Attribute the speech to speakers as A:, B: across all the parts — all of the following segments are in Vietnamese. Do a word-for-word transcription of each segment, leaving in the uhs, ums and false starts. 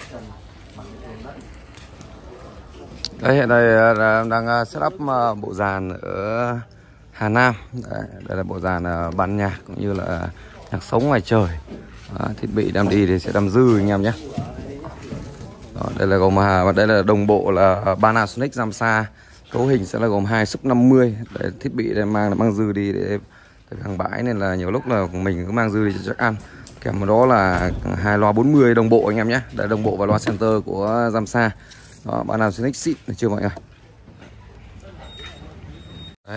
A: Đây hiện nay đang set up bộ dàn ở Hà Nam. Đây, đây là bộ dàn ban nhạc cũng như là nhạc sống ngoài trời. Đó, thiết bị đem đi thì sẽ đâm dư anh em nhé. Đó, đây là gồm và đây là đồng bộ là Panasonic Zamsa. Cấu hình sẽ là gồm hai sub năm mươi. Đấy, thiết bị đây mang mang dư đi để hàng bãi nên là nhiều lúc là mình cứ mang dư đi cho chắc ăn. Kèm vào đó là hai loa bốn mươi đồng bộ anh em nhé. Đây đồng bộ và loa center của Zamsa. Đó, Panasonic xịn được chưa mọi người? Đấy.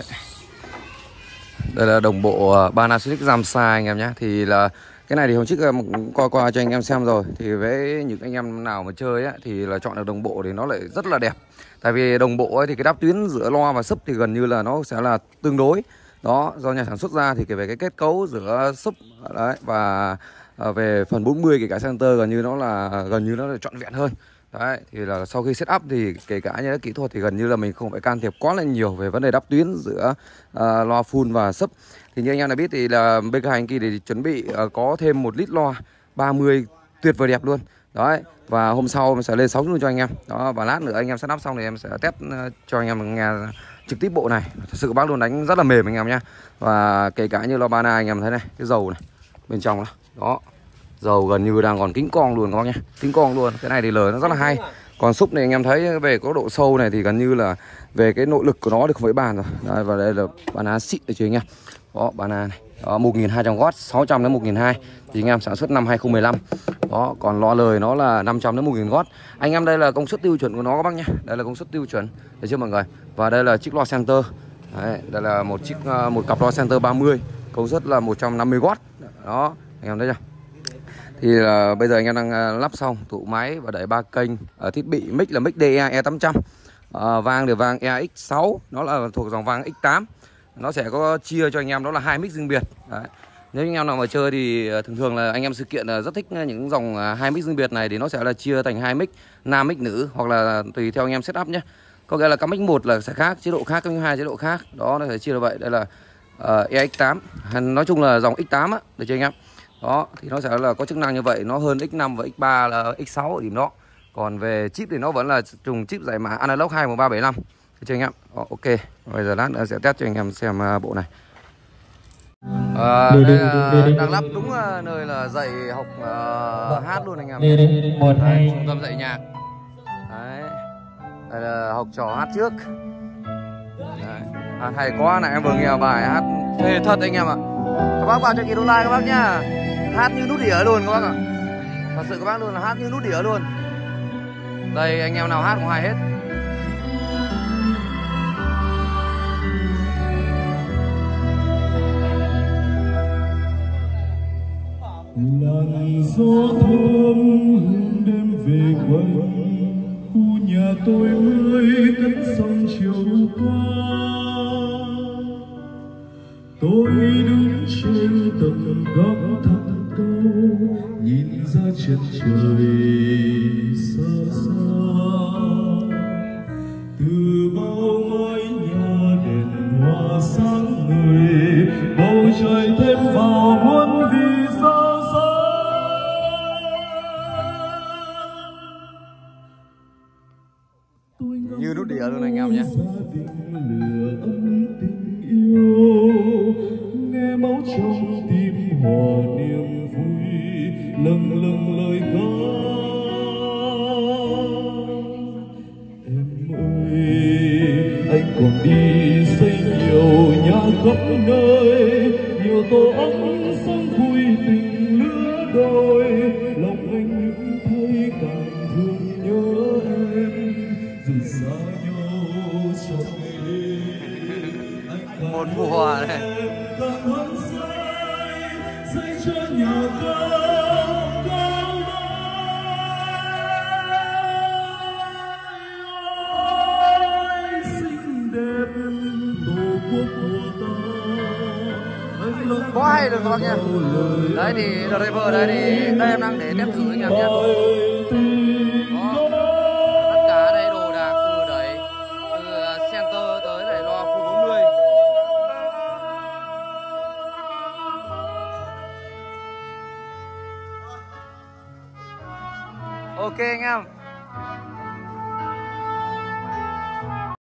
A: Đây là đồng bộ Panasonic Zamsa anh em nhé. Thì là cái này thì hôm trước qua qua cho anh em xem rồi. Thì với những anh em nào mà chơi ấy, thì là chọn được đồng bộ thì nó lại rất là đẹp. Tại vì đồng bộ ấy, thì cái đáp tuyến giữa loa và sub thì gần như là nó sẽ là tương đối. Đó, do nhà sản xuất ra thì về cái kết cấu giữa sub đấy, và về phần bốn mươi kể cả center gần như nó là gần như nó là trọn vẹn hơn. Đấy, thì là sau khi set up thì kể cả như kỹ thuật thì gần như là mình không phải can thiệp quá là nhiều về vấn đề đáp tuyến giữa uh, loa full và sub. Thì như anh em đã biết thì là bê ca Hành Kỳ thì chuẩn bị uh, có thêm một lít loa ba mươi tuyệt vời đẹp luôn. Đấy, và hôm sau mình sẽ lên sáu luôn cho anh em. Đó, và lát nữa anh em set up xong thì em sẽ test uh, cho anh em nghe trực tiếp bộ này. Thật sự bác luôn đánh rất là mềm anh em nhé. Và kể cả như loa Bana anh em thấy này, cái dầu này bên trong đó. Đó. Dầu gần như đang còn kính con luôn các bác nhé. Kính con luôn. Cái này thì lời nó rất là hay. Còn sub này anh em thấy về có độ sâu này thì gần như là về cái nội lực của nó thì không phải bàn rồi. Đây, và đây là Bana xịn được chứ anh em. Đó, Bana này. Đó, một nghìn hai trăm oát, sáu trăm đến một nghìn hai trăm. Thì anh em sản xuất năm hai không một năm. Đó, còn loa lời nó là năm trăm đến một nghìn oát. Anh em đây là công suất tiêu chuẩn của nó các bác nhé. Đây là công suất tiêu chuẩn. Được chưa mọi người? Và đây là chiếc loa center. Đấy, đây là một chiếc một cặp loa center ba mươi, công suất là một trăm năm mươi oát. Đó, anh em thấy chưa? Thì uh, bây giờ anh em đang uh, lắp xong tụ máy và đẩy ba kênh. uh, Thiết bị mic là mic đê e E tám trăm. uh, Vang thì vang E X sáu. Nó là thuộc dòng vang X tám. Nó sẽ có chia cho anh em đó là hai mic riêng biệt. Đấy. Nếu anh em nào mà chơi thì uh, thường thường là anh em sự kiện uh, rất thích những dòng uh, hai mic riêng biệt này. Thì nó sẽ là chia thành hai mic nam mic nữ. Hoặc là tùy theo anh em setup nhé. Có nghĩa là các mic một là sẽ khác, chế độ khác, các mic hai chế độ khác. Đó, nó sẽ chia như vậy. Đây là uh, E X tám. Nói chung là dòng X tám á, được chưa anh em? Đó, thì nó sẽ là có chức năng như vậy. Nó hơn X năm và X ba là X sáu ở điểm đó. Còn về chip thì nó vẫn là trùng chip giải mã analog hai một ba bảy năm. Được chưa anh em? Đó, ok. Bây giờ lát nữa sẽ test cho anh em xem bộ này. À, đây là đang lắp đúng nơi là dạy học uh, hát luôn anh em.
B: Một hai
A: trung tâm dạy nhạc. Đấy. Đây là học trò hát trước. Đấy. Hát hay quá này, em vừa nghe bài hát phê thật anh em ạ. Các bác vào cho ký đô like các bác nhá. Hát như nút đĩa luôn các bác ạ. Thật sự các bác luôn là hát như nút đĩa luôn. Đây anh em nào hát cũng hay hết.
B: Làn gió thơm hương đêm về quanh khu nhà tôi mới cất sông chiều qua. Tôi đứng trên tầng góc thật cao, nhìn ra chân trời xa xa. Từ bao mái nhà đèn hoa sáng người, bầu trời thêm vào muôn vì sao sáng.
A: Như nút đĩa luôn anh em nhé.
B: Nghe máu trong tim hòa niềm vui, lâng lâng lời ca. Em ơi, anh còn đi xây nhiều nhà khắp nơi, nhiều tổ ấm sống vui tình lứa đôi. Lòng anh những thấy càng thương nhớ em, dù xa nhau trong ngày đêm. Anh
A: một mùa này.
B: Dạy cho nhà cao cao ơi, xinh đẹp tổ quốc của ta.
A: Có hay được các bác nha. Đấy thì driver đây thì đây em đang để test thử anh em nhé. Tất cả đây đồ đạc từ đấy, từ center tới để loa full bốn mươi. Ok anh em.